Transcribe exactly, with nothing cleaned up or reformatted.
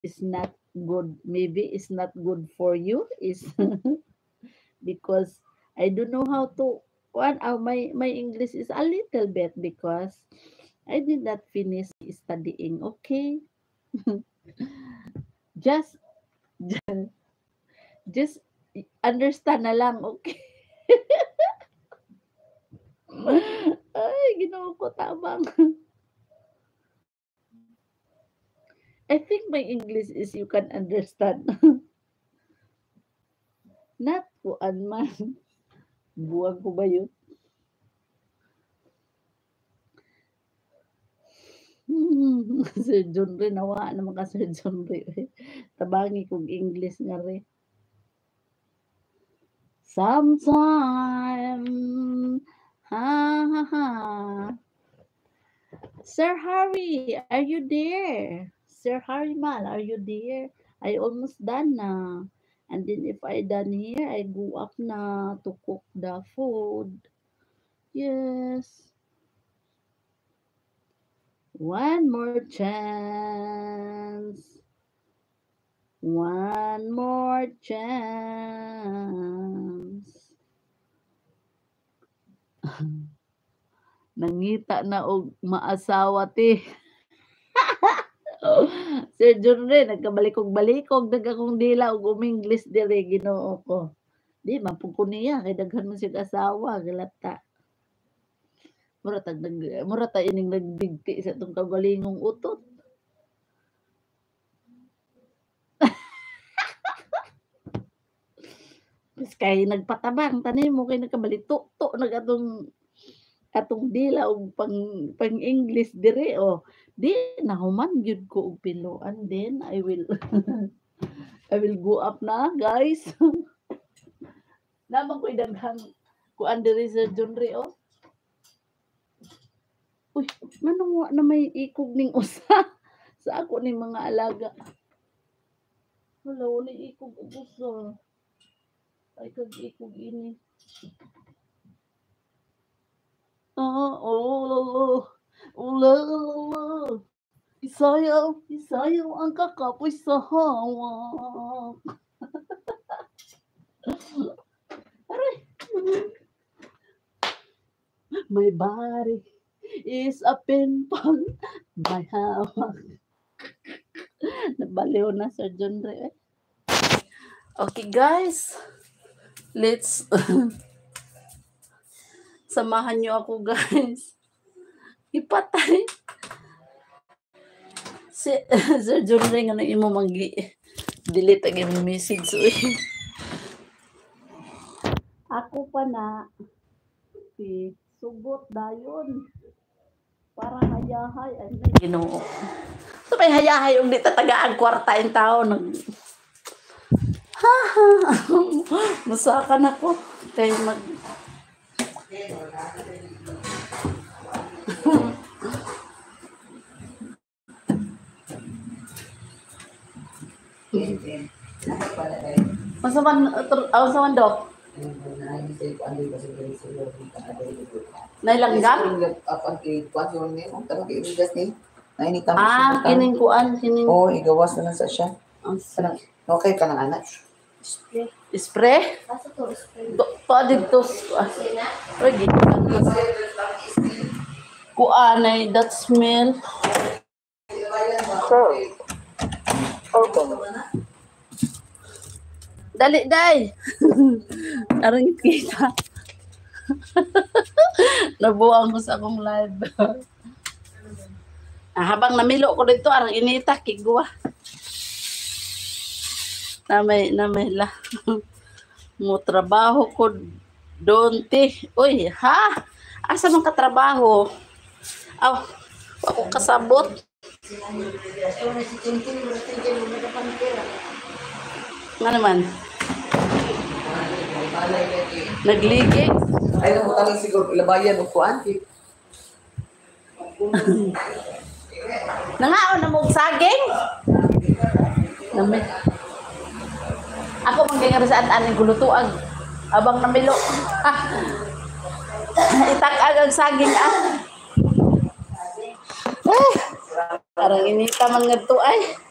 is not good. Maybe it's not good for you. Is because I don't know how to. One, uh, my my English is a little bit because I did not finish studying. Okay, just just understand na lang. Okay. Ay, ginoo ko tabang. I think my English is you can understand. Not kuan man. Buwag ko ba yun? Hmm. Sir John Ray, nawa naman ka Sir John Ray. Tabangi kong English nga rin. Sometime, ha ha ha. Sir Harry, are you there? Sir Harry Mal, are you there? I almost done na. And then if I done here, I go up na to cook the food. Yes. One more chance. One more chance. Nangita na og maasawa ti. Sir John Ray, nagkabalikog-balikog dag akong dila og umingles dire Ginoo ko. Di man pud ko niya kay daghan man sig asawa galata. Mura tag nag mura ta ining nagdigti sa tong kagalingong utot. Mas kay nagpatabang tanim mo kay nagkabalito-to nag atong atong dila og pang pang-English dire oh. Di nahuman gyud ko og piluan then I will I will go up na guys. Naman ko'y daghang kuan diri sa John Ray oh. Uy, manong wa na may ikog ning usa sa ako ning mga alaga. Wala wala ikog og usa. Ay kag ikog ini. Ah, oh, oh, isayaw, isayaw ang kakapoy sa hawak. Aray. My body is a pinball, my hawak. Nabaliw na Sir John Ray. Eh. Okay guys, let's samahan nyo ako guys. Ipatay. Si Sir John Ray nga na imo manggi delete ang imong message uy. Ako pa na si sugot dayon. Para hayahay ay Ginoo. So may hayahay og di tatagaan kwarta in taon nag ha ha. Musakan ako kay mag Masaman aw sa mandok. Nailanggam? Ah, kining kuan, kining. Oh, igawas na lang sa siya. Okay ka ng anak. Spray? Spray? To dito. Lagi. Kuan ay that smell. Sure. Okay. Dali, day. Arang kita. Nabuang ko sa akong live. Ah, habang namilo ko dito, arang inita, kigwa. Namay, namay la. Mo trabaho ko doon, te. Uy, ha? Asa man ka trabaho? Aw, ako kasabot. Nga naman. Nagligig. Ay, nang mutalang siguro, ilabayan o kuan. Nangaon na mong saging? Namit. Ako mangyayari sa ating gulutuag. Abang namilo. Ah. Itakag ang saging ah. Eh. Parang inita man nga to ay.